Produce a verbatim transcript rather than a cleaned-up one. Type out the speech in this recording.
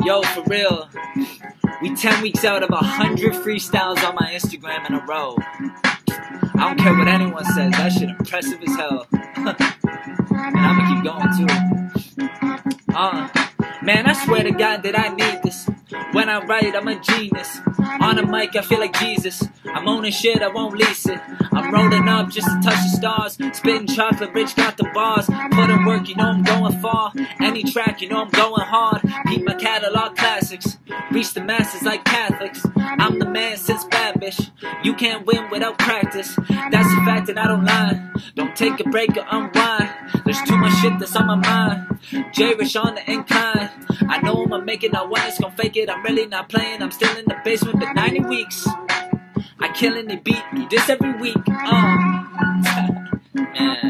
Yo, for real, we ten weeks out of a hundred freestyles on my Instagram in a row. I don't care what anyone says, that shit impressive as hell. And I'ma keep going too. Uh, man, I swear to God that I need this. When I write, I'm a genius. On the mic, I feel like Jesus. I'm owning shit, I won't lease it. I'm rolling up just to touch the stars. Spitting chocolate, rich got the bars. Put in work, you know I'm going far. Any track, you know I'm going hard. Keep my catalog classics. Reach the masses like Catholics. I'm the man since bad bitch. You can't win without practice. That's the fact and I don't lie. Don't take a break or unwind. There's too much shit that's on my mind. J-Rich on the incline. I know I'ma make it, not one is gon' fake it. I'm really not playing, I'm still in the basement. But ninety weeks, I kill any beat, do this every week. Uh, man.